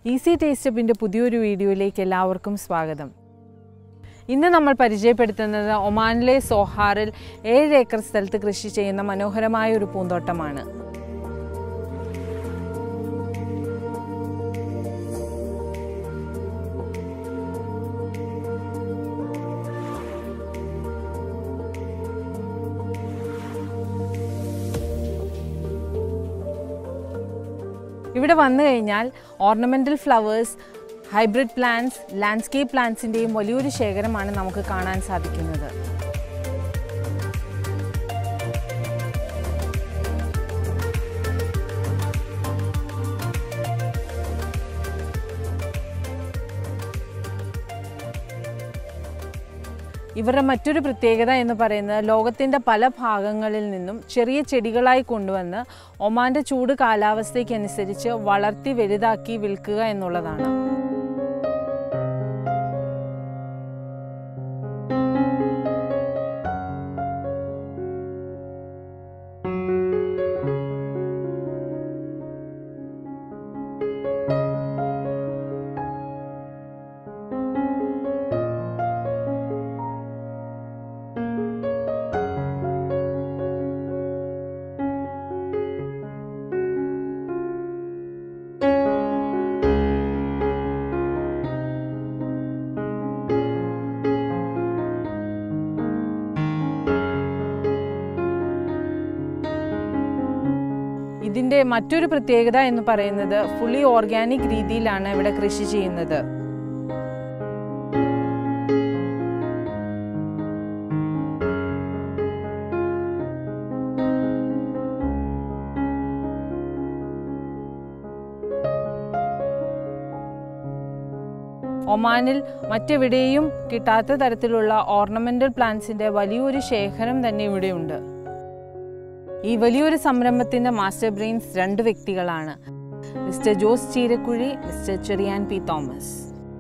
Easy taste ഹബിൻ്റെ പുതിയൊരു വീഡിയോയിലേക്ക് എല്ലാവർക്കും സ്വാഗതം. ഇന്ന് നമ്മൾ പരിചയപ്പെടുത്തുന്നത് ഒമാനിലെ സോഹാറിൽ 7 ഏക്കർ സ്ഥലത്ത് കൃഷി ചെയ്യുന്ന മനോഹരമായ ഒരു പൂന്തോട്ടമാണ്. ഇവിടെ വന്നു കഴിഞ്ഞാൽ ornamental flowers, hybrid plants, landscape പ്ലാന്റ്സിൻ്റെയും വലിയൊരു ശേഖരമാണ് നമുക്ക് കാണാൻ സാധിക്കുന്നത്. ഇവരുടെ മറ്റൊരു പ്രത്യേകത എന്ന് പറയുന്നത് ലോകത്തിൻ്റെ പല ഭാഗങ്ങളിൽ നിന്നും ചെറിയ ചെടികളായി കൊണ്ടുവന്ന് ഒമാൻ്റെ ചൂട് കാലാവസ്ഥയ്ക്കനുസരിച്ച് വളർത്തി വലുതാക്കി വിൽക്കുക എന്നുള്ളതാണ്. ഇതിൻ്റെ മറ്റൊരു പ്രത്യേകത എന്ന് പറയുന്നത് ഫുള്ളി ഓർഗാനിക് രീതിയിലാണ് ഇവിടെ കൃഷി ചെയ്യുന്നത്. ഒമാനിൽ മറ്റെവിടെയും കിട്ടാത്ത തരത്തിലുള്ള ഓർണമെൻ്റൽ പ്ലാന്റ്സിൻ്റെ വലിയൊരു ശേഖരം തന്നെ ഇവിടെയുണ്ട്. ഈ വലിയൊരു സംരംഭത്തിൻ്റെ മാസ്റ്റർ ബ്രെയിൻസ് 2 വ്യക്തികളാണ്, mister Jose Cheerakuzhi, mister Cherian P Thomas.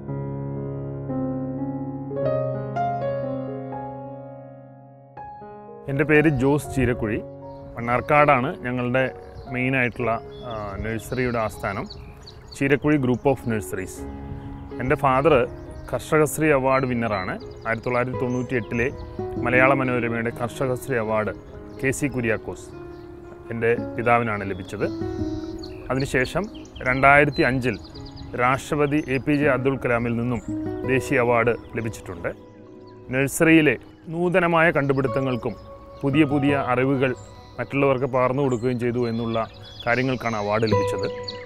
എൻ്റെ പേര് ജോസ് ചീരക്കുഴി. മണ്ണാർക്കാടാണ് ഞങ്ങളുടെ മെയിനായിട്ടുള്ള നഴ്സറിയുടെ ആസ്ഥാനം, ചീരക്കുഴി ഗ്രൂപ്പ് ഓഫ് നഴ്സറീസ്. എൻ്റെ ഫാദർ കർഷകശ്രീ അവാർഡ് വിന്നറാണ്. 1998 മലയാള മനോരമയുടെ കർഷകശ്രീ അവാർഡ് KC കുര്യാക്കോസ് എൻ്റെ പിതാവിനാണ് ലഭിച്ചത്. അതിനുശേഷം 2005 രാഷ്ട്രപതി APJ അബ്ദുൽ കലാമിൽ നിന്നും ദേശീയ അവാർഡ് ലഭിച്ചിട്ടുണ്ട്. നഴ്സറിയിലെ നൂതനമായ കണ്ടുപിടുത്തങ്ങൾക്കും പുതിയ പുതിയ അറിവുകൾ മറ്റുള്ളവർക്ക് പകർന്നു കൊടുക്കുകയും ചെയ്തു എന്നുള്ള കാര്യങ്ങൾക്കാണ് അവാർഡ് ലഭിച്ചത്.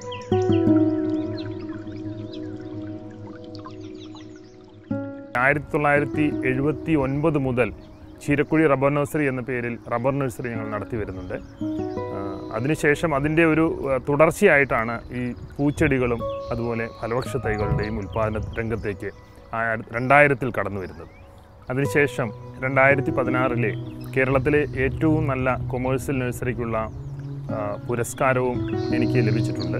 ആയിരത്തി 1979 മുതൽ ചീരക്കുഴി റബ്ബർ നഴ്സറി എന്ന പേരിൽ റബ്ബർ നഴ്സറി ഞങ്ങൾ നടത്തി വരുന്നുണ്ട്. അതിനുശേഷം അതിൻ്റെ ഒരു തുടർച്ചയായിട്ടാണ് ഈ പൂച്ചെടികളും അതുപോലെ ഫലവൃക്ഷ തൈകളുടെയും ഉൽപ്പാദന രംഗത്തേക്ക് 2000 കടന്നു വരുന്നത്. അതിനുശേഷം 2016 കേരളത്തിലെ ഏറ്റവും നല്ല കൊമേഴ്സ്യൽ നഴ്സറിക്കുള്ള പുരസ്കാരവും എനിക്ക് ലഭിച്ചിട്ടുണ്ട്.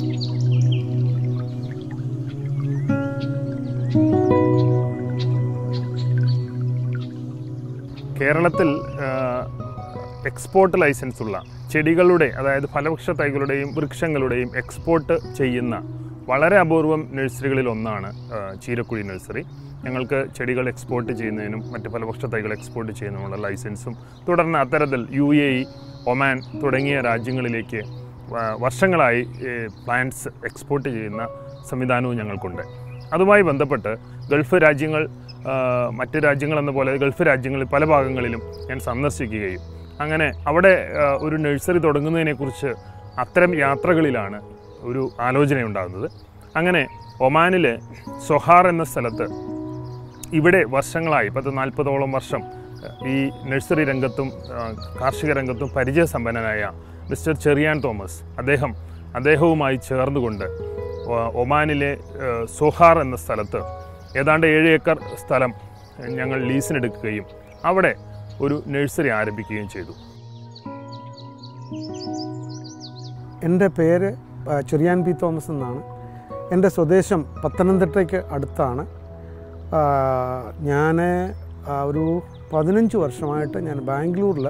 കേരളത്തിൽ എക്സ്പോർട്ട് ലൈസൻസ് ഉള്ള ചെടികളുടെ, അതായത് ഫലവൃക്ഷ തൈകളുടെയും വൃക്ഷങ്ങളുടെയും എക്സ്പോർട്ട് ചെയ്യുന്ന വളരെ അപൂർവം നഴ്സറികളിൽ ഒന്നാണ് ചീരക്കുഴി നഴ്സറി. ഞങ്ങൾക്ക് ചെടികൾ എക്സ്പോർട്ട് ചെയ്യുന്നതിനും മറ്റ് ഫലവൃക്ഷ തൈകൾ എക്സ്പോർട്ട് ചെയ്യുന്നതിനുള്ള ലൈസൻസും തുടർന്ന് അത്തരത്തിൽ UAE, ഒമാൻ തുടങ്ങിയ രാജ്യങ്ങളിലേക്ക് വർഷങ്ങളായി പ്ലാന്റ്സ് എക്സ്പോർട്ട് ചെയ്യുന്ന സംവിധാനവും ഞങ്ങൾക്കുണ്ട്. അതുമായി ബന്ധപ്പെട്ട് ഗൾഫ് രാജ്യങ്ങൾ, മറ്റ് രാജ്യങ്ങളെന്ന പോലെ ഗൾഫ് രാജ്യങ്ങളിൽ പല ഭാഗങ്ങളിലും ഞാൻ സന്ദർശിക്കുകയും അങ്ങനെ അവിടെ ഒരു നഴ്സറി തുടങ്ങുന്നതിനെക്കുറിച്ച് അത്തരം യാത്രകളിലാണ് ഒരു ആലോചനയുണ്ടാകുന്നത്. അങ്ങനെ ഒമാനിലെ സോഹാർ എന്ന സ്ഥലത്ത് ഇവിടെ വർഷങ്ങളായി 40-40ഓളം വർഷം ഈ നഴ്സറി രംഗത്തും കാർഷിക രംഗത്തും പരിചയസമ്പന്നനായ മിസ്റ്റർ ചെറിയാൻ തോമസ്, അദ്ദേഹവുമായി ചേർന്നുകൊണ്ട് ഒമാനിലെ സോഹാർ എന്ന സ്ഥലത്ത് ഏതാണ്ട് 7 ഏക്കർ സ്ഥലം ഞങ്ങൾ ലീസിനെടുക്കുകയും അവിടെ ഒരു നഴ്സറി ആരംഭിക്കുകയും ചെയ്തു. എൻ്റെ പേര് ചെറിയാൻ പി തോമസ് എന്നാണ്. എൻ്റെ സ്വദേശം പത്തനംതിട്ടയ്ക്ക് അടുത്താണ്. ഞാൻ ഒരു 15 വർഷമായിട്ട് ഞാൻ ബാംഗ്ലൂരിൽ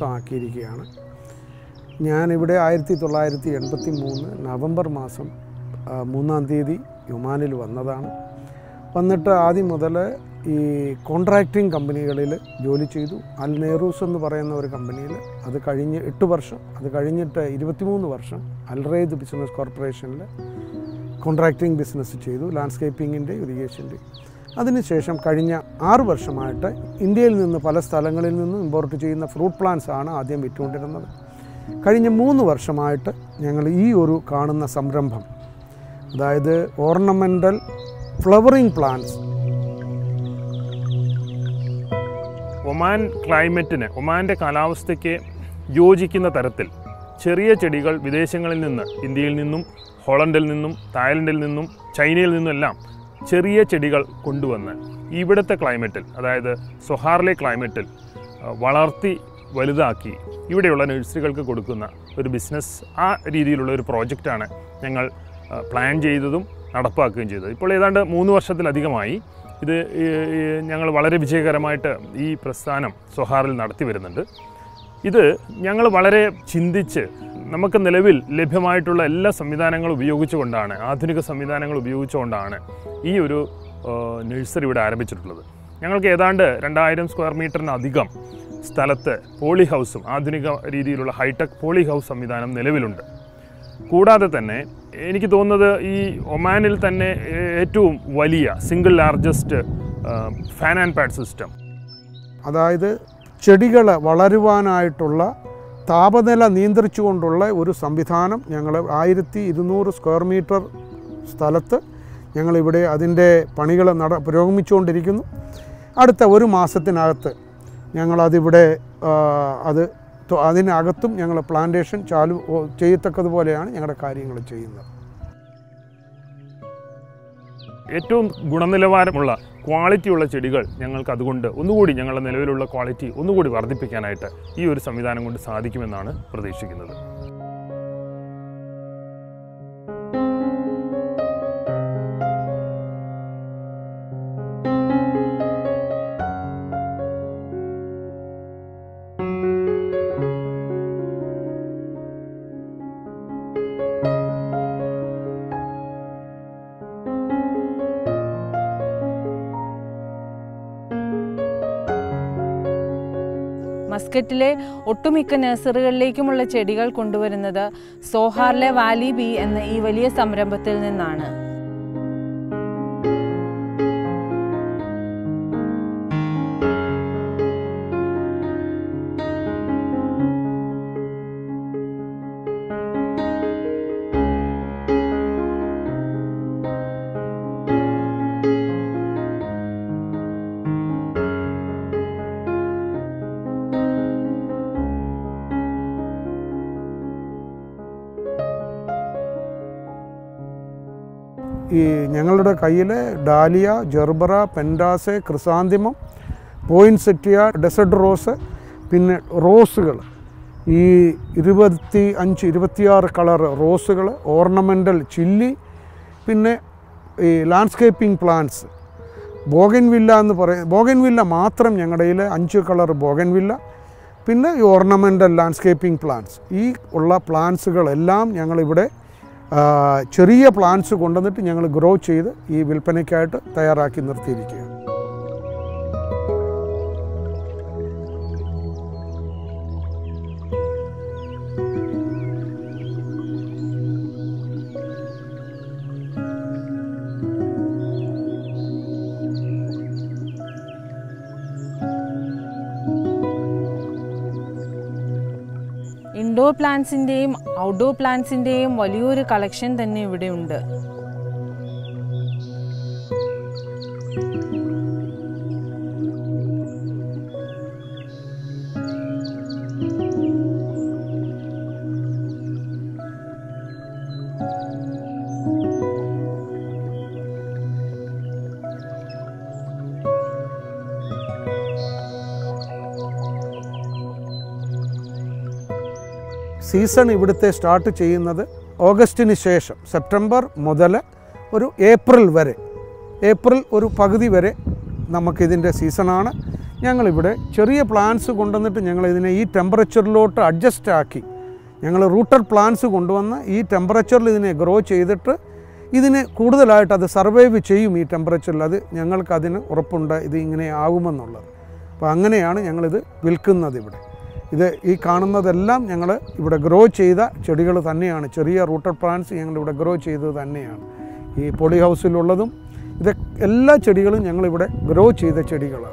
സ്ഥിരതാമസമാക്കിയിരിക്കുകയാണ്. ഞാനിവിടെ 1983 നവംബർ മാസം 3-ാം തീയതി ഒമാനിൽ വന്നതാണ്. വന്നിട്ട് ആദ്യം മുതൽ ഈ കോൺട്രാക്റ്റിംഗ് കമ്പനികളിൽ ജോലി ചെയ്തു. അൽ നെഹ്റൂസ് എന്ന് പറയുന്ന ഒരു കമ്പനിയിൽ അത് കഴിഞ്ഞ് 8 വർഷം, അത് കഴിഞ്ഞിട്ട് 23 വർഷം അൽ റെയ്ദ് ബിസിനസ് കോർപ്പറേഷനിൽ കോൺട്രാക്റ്റിംഗ് ബിസിനസ് ചെയ്തു, ലാൻഡ്സ്കേപ്പിങ്ങിൻ്റെ, ഇറിഗേഷൻ്റെ. അതിനുശേഷം കഴിഞ്ഞ 6 വർഷമായിട്ട് ഇന്ത്യയിൽ നിന്ന് പല സ്ഥലങ്ങളിൽ നിന്നും ഇമ്പോർട്ട് ചെയ്യുന്ന ഫ്രൂട്ട് പ്ലാന്റ്സ് ആണ് ആദ്യം വിറ്റുകൊണ്ടിരുന്നത്. കഴിഞ്ഞ 3 വർഷമായിട്ട് ഞങ്ങൾ ഈ ഒരു കാണുന്ന സംരംഭം, അതായത് ഓർണമെൻ്റൽ ഫ്ലവറിംഗ് പ്ലാന്റ്സ്. ഒമാൻ ക്ലൈമറ്റിന്, ഒമാൻ്റെ കാലാവസ്ഥയ്ക്ക് യോജിക്കുന്ന തരത്തിൽ ചെറിയ ചെടികൾ വിദേശങ്ങളിൽ നിന്ന്, ഇന്ത്യയിൽ നിന്നും ഹോളണ്ടിൽ നിന്നും തായ്ലൻഡിൽ നിന്നും ചൈനയിൽ നിന്നുമെല്ലാം ചെറിയ ചെടികൾ കൊണ്ടുവന്ന് ഇവിടുത്തെ ക്ലൈമറ്റിൽ, അതായത് സൊഹാറിലെ ക്ലൈമറ്റിൽ വളർത്തി വലുതാക്കി ഇവിടെയുള്ള നഴ്സറികൾക്ക് കൊടുക്കുന്ന ഒരു ബിസിനസ്, ആ രീതിയിലുള്ള ഒരു പ്രോജക്റ്റാണ് ഞങ്ങൾ പ്ലാൻ ചെയ്തതും നടപ്പാക്കുകയും ചെയ്തത്. ഇപ്പോൾ ഏതാണ്ട് 3 വർഷത്തിലധികമായി ഇത് ഞങ്ങൾ വളരെ വിജയകരമായിട്ട് ഈ പ്രസ്ഥാനം സൊഹാറിൽ നടത്തി വരുന്നുണ്ട്. ഇത് ഞങ്ങൾ വളരെ ചിന്തിച്ച് നമുക്ക് നിലവിൽ ലഭ്യമായിട്ടുള്ള എല്ലാ സംവിധാനങ്ങളും ഉപയോഗിച്ചുകൊണ്ടാണ്, ആധുനിക സംവിധാനങ്ങൾ ഉപയോഗിച്ചുകൊണ്ടാണ് ഈ ഒരു നഴ്സറി ഇവിടെ ആരംഭിച്ചിട്ടുള്ളത്. ഞങ്ങൾക്ക് ഏതാണ്ട് 2000 സ്ക്വയർ മീറ്ററിനധികം സ്ഥലത്ത് പോളിഹൗസും ആധുനിക രീതിയിലുള്ള ഹൈടെക് പോളിഹൗസ് സംവിധാനം നിലവിലുണ്ട്. കൂടാതെ തന്നെ എനിക്ക് തോന്നുന്നത് ഈ ഒമാനിൽ തന്നെ ഏറ്റവും വലിയ single largest fan and pad system, അതായത് ചെടികൾ വളരുവാനായിട്ടുള്ള താപനില നിയന്ത്രിച്ചുകൊണ്ടുള്ള ഒരു സംവിധാനം ഞങ്ങൾ 1200 സ്ക്വയർ മീറ്റർ സ്ഥലത്ത് ഞങ്ങളിവിടെ അതിൻ്റെ പണികൾ പുരോഗമിച്ചുകൊണ്ടിരിക്കുന്നു. അടുത്ത 1 മാസത്തിനകത്ത് ഞങ്ങളതിവിടെ അതിനകത്തും ഞങ്ങൾ പ്ലാന്റേഷൻ ചാലു ചെയ്യത്തക്കതുപോലെയാണ് ഞങ്ങളുടെ കാര്യങ്ങൾ ചെയ്യുന്നത്. ഏറ്റവും ഗുണനിലവാരമുള്ള ക്വാളിറ്റിയുള്ള ചെടികൾ ഞങ്ങൾക്ക് അതുകൊണ്ട് ഒന്നുകൂടി ഞങ്ങളുടെ നിലവിലുള്ള ക്വാളിറ്റി ഒന്നുകൂടി വർദ്ധിപ്പിക്കാനായിട്ട് ഈ ഒരു സംവിധാനം കൊണ്ട് സാധിക്കുമെന്നാണ് പ്രതീക്ഷിക്കുന്നത്. മസ്കറ്റിലെ ഒട്ടുമിക്ക നഴ്സറികളിലേക്കുമുള്ള ചെടികൾ കൊണ്ടുവരുന്നത് സോഹാറിലെ വാലി ബി എന്ന ഈ വലിയ സംരംഭത്തിൽ നിന്നാണ്. ഈ ഞങ്ങളുടെ കയ്യിൽ dahlia, gerbera, pentas, chrysanthemum, poinsettia, desert rose, പിന്നെ റോസുകൾ, ഈ 25-26 കളർ റോസുകൾ, ഓർണമെൻ്റൽ ചില്ലി, പിന്നെ ഈ ലാൻഡ്സ്കേപ്പിംഗ് പ്ലാന്റ്സ്, ബോഗൻവില്ല എന്ന് പറയും. ബോഗൻവില്ല മാത്രം ഞങ്ങളുടെ കയ്യിൽ 5 കളർ ബോഗൻവില്ല, പിന്നെ ഈ ഓർണമെൻ്റൽ ലാൻഡ്സ്കേപ്പിംഗ് പ്ലാന്റ്സ്. ഈ ഉള്ള പ്ലാന്റ്സുകളെല്ലാം ഞങ്ങളിവിടെ ചെറിയ പ്ലാന്റ്സ് കൊണ്ടുവന്നിട്ട് ഞങ്ങൾ ഗ്രോ ചെയ്ത് ഈ വിൽപ്പനയ്ക്കായിട്ട് തയ്യാറാക്കി നിർത്തിയിരിക്കുകയാണ്. ഇൻഡോർ പ്ലാന്റ്സിൻ്റെയും ഔട്ട്ഡോർ പ്ലാന്റ്സിൻ്റെയും വലിയൊരു കളക്ഷൻ തന്നെ ഇവിടെയുണ്ട്. സീസൺ ഇവിടുത്തെ സ്റ്റാർട്ട് ചെയ്യുന്നത് ഓഗസ്റ്റിന് ശേഷം, സെപ്റ്റംബർ മുതൽ ഒരു ഏപ്രിൽ വരെ, ഏപ്രിൽ ഒരു പകുതി വരെ നമുക്കിതിൻ്റെ സീസണാണ്. ഞങ്ങളിവിടെ ചെറിയ പ്ലാന്റ്സ് കൊണ്ടുവന്നിട്ട് ഞങ്ങളിതിനെ ഈ ടെമ്പറേച്ചറിലോട്ട് അഡ്ജസ്റ്റ് ആക്കി ഞങ്ങൾ റൂട്ടഡ് പ്ലാന്റ്സ് കൊണ്ടുവന്ന് ഈ ടെമ്പറേച്ചറിൽ ഇതിനെ ഗ്രോ ചെയ്തിട്ട് ഇതിന് കൂടുതലായിട്ട് അത് സർവൈവ് ചെയ്യും ഈ ടെമ്പറേച്ചറിൽ. അത് ഞങ്ങൾക്കതിന് ഉറപ്പുണ്ട് ഇത് ഇങ്ങനെ ആകുമെന്നുള്ളത്. അപ്പോൾ അങ്ങനെയാണ് ഞങ്ങളിത് വിൽക്കുന്നത് ഇവിടെ. ഇത് ഈ കാണുന്നതെല്ലാം ഞങ്ങൾ ഇവിടെ ഗ്രോ ചെയ്ത ചെടികൾ തന്നെയാണ്. ചെറിയ റൂട്ടഡ് പ്ലാന്റ്സ് ഞങ്ങളിവിടെ ഗ്രോ ചെയ്തത് തന്നെയാണ്. ഈ പോളി ഹൗസിലുള്ളതും ഇത് എല്ലാ ചെടികളും ഞങ്ങളിവിടെ ഗ്രോ ചെയ്ത ചെടികളാണ്.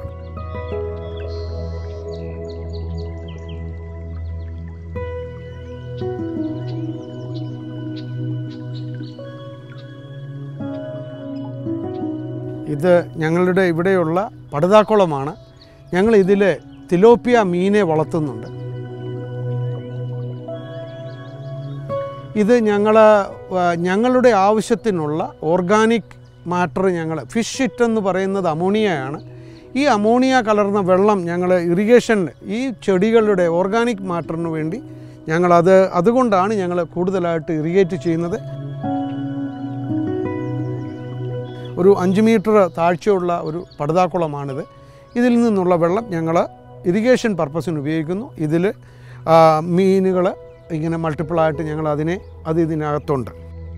ഇത് ഞങ്ങളുടെ ഇവിടെയുള്ള പടുതാക്കുളമാണ്. ഞങ്ങൾ ഇതിൽ തിലോപ്പിയ മീനെ വളർത്തുന്നുണ്ട്. ഇത് ഞങ്ങളുടെ ആവശ്യത്തിനുള്ള ഓർഗാനിക് മാറ്റർ ഫിഷ് ഷിറ്റ് എന്ന് പറയുന്നത് അമോണിയയാണ്. ഈ അമോണിയ കലർന്ന വെള്ളം ഞങ്ങൾ ഇറിഗേഷൻ ഈ ചെടികളുടെ ഓർഗാനിക് മാറ്ററിന് വേണ്ടി അതുകൊണ്ടാണ് ഞങ്ങൾ കൂടുതലായിട്ട് ഇറിഗേറ്റ് ചെയ്യുന്നത്. ഒരു 5 മീറ്റർ താഴ്ചയുള്ള ഒരു പടുതാക്കുളമാണിത്. ഇതിൽ നിന്നുള്ള വെള്ളം ഞങ്ങൾ ഇറിഗേഷൻ പർപ്പസിന് ഉപയോഗിക്കുന്നു. ഇതിൽ മീനുകൾ ഇങ്ങനെ മൾട്ടിപ്പിളായിട്ട് ഞങ്ങൾ ഇതിനകത്തുണ്ട്.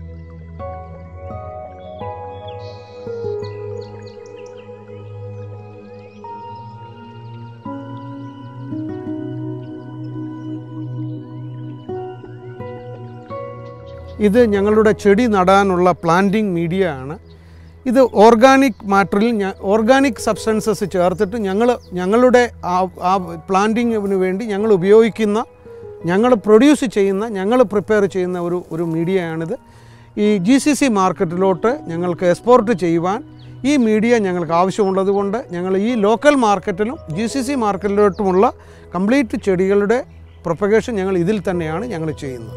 ഇത് ഞങ്ങളുടെ ചെടി നടാനുള്ള പ്ലാന്റിംഗ് മീഡിയ ആണ്. ഇത് ഓർഗാനിക് മാറ്ററിൽ ഓർഗാനിക് സബ്സ്റ്റൻസസ് ചേർത്തിട്ട് ഞങ്ങളുടെ ആ പ്ലാന്റിങ്ങിന് വേണ്ടി ഞങ്ങൾ ഉപയോഗിക്കുന്ന ഞങ്ങൾ പ്രൊഡ്യൂസ് ചെയ്യുന്ന പ്രിപ്പയർ ചെയ്യുന്ന ഒരു മീഡിയയാണിത്. ഈ GCC മാർക്കറ്റിലോട്ട് ഞങ്ങൾക്ക് എക്സ്പോർട്ട് ചെയ്യുവാൻ ഈ മീഡിയ ഞങ്ങൾക്ക് ആവശ്യമുള്ളതുകൊണ്ട് ഞങ്ങൾ ഈ ലോക്കൽ മാർക്കറ്റിലും GCC മാർക്കറ്റിലോട്ടുമുള്ള കംപ്ലീറ്റ് ചെടികളുടെ പ്രൊപ്പഗേഷൻ ഞങ്ങൾ ഇതിൽ തന്നെയാണ് ഞങ്ങൾ ചെയ്യുന്നത്.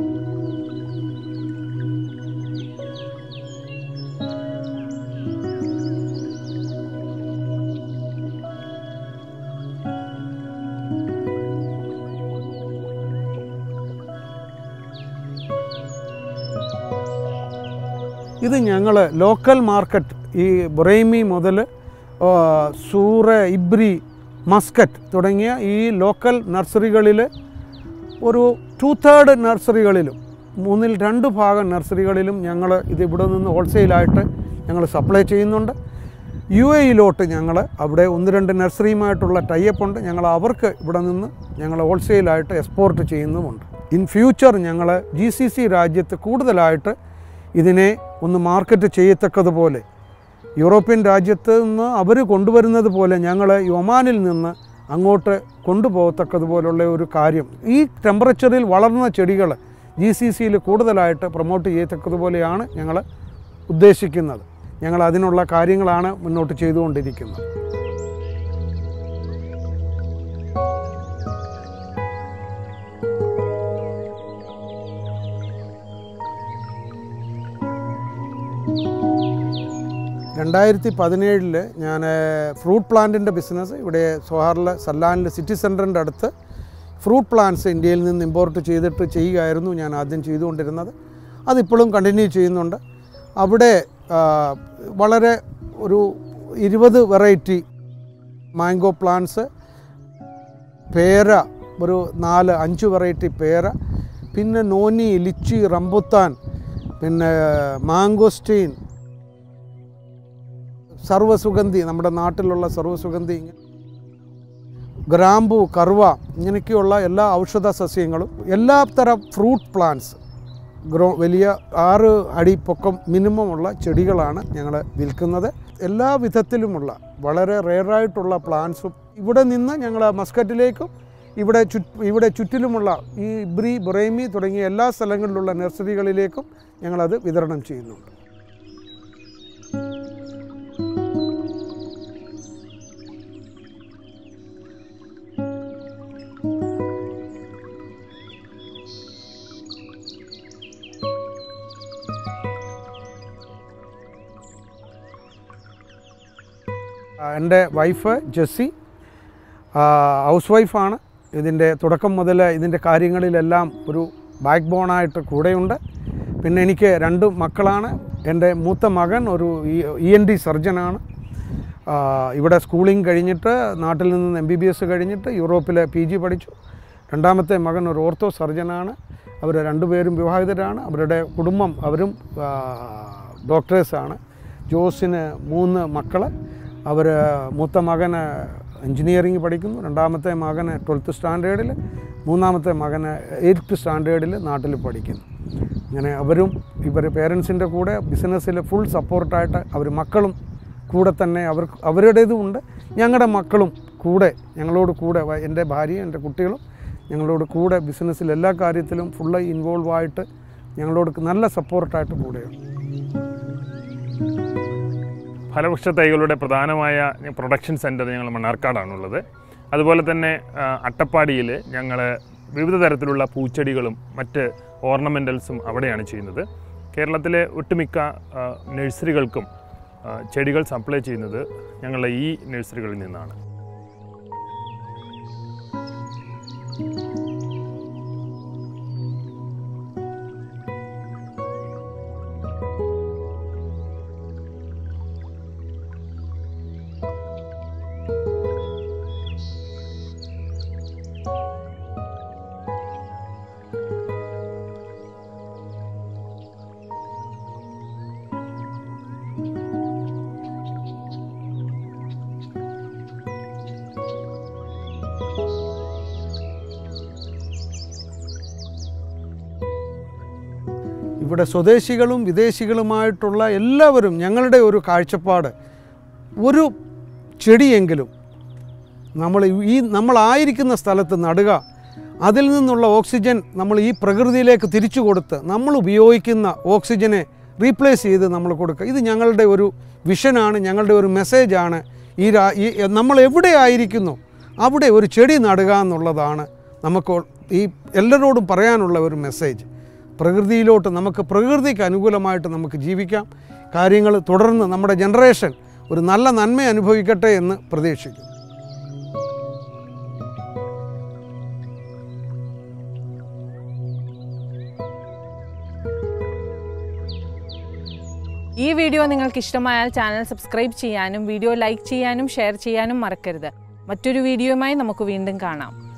ഇത് ഞങ്ങൾ ലോക്കൽ മാർക്കറ്റ് ഈ ബുറൈമി മുതൽ സൂറ, ഇബ്രി, മസ്കറ്റ് തുടങ്ങിയ ഈ ലോക്കൽ നഴ്സറികളിൽ ഒരു 2/3 നഴ്സറികളിലും 2 ഭാഗം നഴ്സറികളിലും ഞങ്ങൾ ഇവിടെ നിന്ന് ഹോൾസെയിലായിട്ട് ഞങ്ങൾ സപ്ലൈ ചെയ്യുന്നുണ്ട്. UAE ഞങ്ങൾ അവിടെ 1-2 നഴ്സറിയുമായിട്ടുള്ള ടൈപ്പ് ഉണ്ട്. ഞങ്ങൾ അവർക്ക് ഇവിടെ നിന്ന് ഞങ്ങൾ ഹോൾസെയിലായിട്ട് എക്സ്പോർട്ട് ചെയ്യുന്നുമുണ്ട്. ഇൻ ഫ്യൂച്ചർ ഞങ്ങൾ GCC രാജ്യത്ത് കൂടുതലായിട്ട് ഇതിനെ ഒന്ന് മാർക്കറ്റ് ചെയ്യത്തക്കതുപോലെ യൂറോപ്യൻ രാജ്യത്ത് നിന്ന് അവർ കൊണ്ടുവരുന്നത് പോലെ ഞങ്ങൾ ഒമാനിൽ നിന്ന് അങ്ങോട്ട് കൊണ്ടുപോകത്തക്കതുപോലുള്ള ഒരു കാര്യം ഈ ടെമ്പറേച്ചറിൽ വളർന്ന ചെടികൾ GCCയിൽ കൂടുതലായിട്ട് പ്രൊമോട്ട് ചെയ്യത്തക്കതുപോലെയാണ് ഞങ്ങൾ ഉദ്ദേശിക്കുന്നത്. ഞങ്ങൾ അതിനുള്ള കാര്യങ്ങളാണ് മുന്നോട്ട് ചെയ്തുകൊണ്ടിരിക്കുന്നത്. രണ്ടായിരത്തി 2017 ഞാൻ ഫ്രൂട്ട് പ്ലാന്റിൻ്റെ ബിസിനസ് ഇവിടെ സോഹാറിൽ സല്ലാനിൽ സിറ്റി സെൻറ്ററിൻ്റെ അടുത്ത് ഫ്രൂട്ട് പ്ലാന്റ്സ് ഇന്ത്യയിൽ നിന്ന് ഇമ്പോർട്ട് ചെയ്യുകയായിരുന്നു ഞാൻ ആദ്യം ചെയ്തുകൊണ്ടിരുന്നത്. അതിപ്പോഴും കണ്ടിന്യൂ ചെയ്യുന്നുണ്ട്. അവിടെ വളരെ ഒരു 20 വെറൈറ്റി മാംഗോ പ്ലാന്റ്സ്, പേര ഒരു 4-5 വെറൈറ്റി പേര, പിന്നെ നോനി, ലിച്ചി, റംബുത്താൻ, പിന്നെ മാംഗോസ്റ്റീൻ, സർവ്വസുഗന്ധി, നമ്മുടെ നാട്ടിലുള്ള സർവ്വസുഗന്ധി, ഗ്രാമ്പു, കറുവ, ഇങ്ങനെയൊക്കെയുള്ള എല്ലാ ഔഷധ സസ്യങ്ങളും എല്ലാ തരം ഫ്രൂട്ട് പ്ലാന്റ്സ് വലിയ 6 അടി പൊക്കം മിനിമമുള്ള ചെടികളാണ് ഞങ്ങൾ വിൽക്കുന്നത്. എല്ലാ വിധത്തിലുമുള്ള വളരെ റെയറായിട്ടുള്ള പ്ലാന്റ്സും ഇവിടെ നിന്ന് ഞങ്ങൾ മസ്കറ്റിലേക്കും ഇവിടെ ചുറ്റിലുമുള്ള ഈ ഇബ്രി, ബുറൈമി തുടങ്ങിയ എല്ലാ സ്ഥലങ്ങളിലുള്ള നഴ്സറികളിലേക്കും ഞങ്ങളത് വിതരണം ചെയ്യുന്നുണ്ട്. എൻ്റെ വൈഫ് ജെസ്സി ഹൗസ് വൈഫാണ്. ഇതിൻ്റെ തുടക്കം മുതൽ ഇതിൻ്റെ കാര്യങ്ങളിലെല്ലാം ഒരു ബാക്ക് ബോണായിട്ട് കൂടെയുണ്ട്. പിന്നെ എനിക്ക് 2 മക്കളാണ്. എൻ്റെ മൂത്ത മകൻ ഒരു ENT സർജനാണ്. ഇവിടെ സ്കൂളിംഗ് കഴിഞ്ഞിട്ട് നാട്ടിൽ നിന്ന് MBBS കഴിഞ്ഞിട്ട് യൂറോപ്പിലെ PG പഠിച്ചു. രണ്ടാമത്തെ മകൻ ഒരു ഓർത്തോ സർജനാണ്. അവർ രണ്ടുപേരും വിവാഹിതരാണ്. അവരുടെ കുടുംബം അവരും ഡോക്ടേഴ്സാണ്. ജോസിന് 3 മക്കൾ. അവർ മൂത്ത മകന് എൻജിനീയറിംഗ് പഠിക്കുന്നു, രണ്ടാമത്തെ മകന് 12th സ്റ്റാൻഡേർഡിൽ, മൂന്നാമത്തെ മകന് 8th സ്റ്റാൻഡേർഡിൽ നാട്ടിൽ പഠിക്കുന്നു. അങ്ങനെ അവരും പേരൻസിൻ്റെ കൂടെ ബിസിനസ്സിൽ ഫുൾ സപ്പോർട്ടായിട്ട് അവർ മക്കളും കൂടെ തന്നെ അവരുടേതും ഉണ്ട്. ഞങ്ങളുടെ മക്കളും കൂടെ ഞങ്ങളോട് കൂടെ, എൻ്റെ ഭാര്യയും എൻ്റെ കുട്ടികളും ഞങ്ങളോട് കൂടെ ബിസിനസ്സിൽ എല്ലാ കാര്യത്തിലും ഫുള്ള് ഇൻവോൾവ് ആയിട്ട് ഞങ്ങളോട് നല്ല സപ്പോർട്ടായിട്ട് കൂടെയാണ്. ഫലവൃക്ഷ തൈകളുടെ പ്രധാനമായ പ്രൊഡക്ഷൻ സെൻറ്റർ ഞങ്ങൾ മണ്ണാർക്കാടാണുള്ളത്. അതുപോലെ തന്നെ അട്ടപ്പാടിയിൽ ഞങ്ങൾ വിവിധ തരത്തിലുള്ള പൂച്ചെടികളും മറ്റ് ഓർണമെൻ്റൽസും അവിടെയാണ് ചെയ്യുന്നത്. കേരളത്തിലെ ഒട്ടുമിക്ക നഴ്സറികൾക്കും ചെടികൾ സപ്ലൈ ചെയ്യുന്നത് ഞങ്ങളുടെ ഈ നഴ്സറികളിൽ നിന്നാണ്. ഇവിടെ സ്വദേശികളും വിദേശികളുമായിട്ടുള്ള എല്ലാവരും ഞങ്ങളുടെ ഒരു കാഴ്ചപ്പാട്, ഒരു ചെടിയെങ്കിലും നമ്മളായിരിക്കുന്ന സ്ഥലത്ത് നടുക, അതിൽ നിന്നുള്ള ഓക്സിജൻ നമ്മൾ ഈ പ്രകൃതിയിലേക്ക് തിരിച്ചു കൊടുത്ത് നമ്മൾ ഉപയോഗിക്കുന്ന ഓക്സിജനെ റീപ്ലേസ് ചെയ്ത് നമ്മൾ കൊടുക്കുക. ഇത് ഞങ്ങളുടെ ഒരു വിഷനാണ്, ഞങ്ങളുടെ ഒരു മെസ്സേജാണ്. നമ്മൾ എവിടെ ആയിരിക്കുന്നു അവിടെ ഒരു ചെടി നടുക എന്നുള്ളതാണ് നമുക്ക് ഈ എല്ലാവരോടും പറയാനുള്ള ഒരു മെസ്സേജ്. പ്രകൃതിയിലോട്ട് നമുക്ക് പ്രകൃതിക്ക് അനുകൂലമായിട്ട് നമുക്ക് ജീവിക്കാം. കാര്യങ്ങൾ തുടർന്ന് നമ്മുടെ ജനറേഷൻ ഒരു നല്ല നന്മ അനുഭവിക്കട്ടെ എന്ന് പ്രതീക്ഷിക്കുന്നു. ഈ വീഡിയോ നിങ്ങൾക്ക് ഇഷ്ടമായാൽ ചാനൽ സബ്സ്ക്രൈബ് ചെയ്യാനും വീഡിയോ ലൈക്ക് ചെയ്യാനും ഷെയർ ചെയ്യാനും മറക്കരുത്. മറ്റൊരു വീഡിയോയുമായി നമുക്ക് വീണ്ടും കാണാം.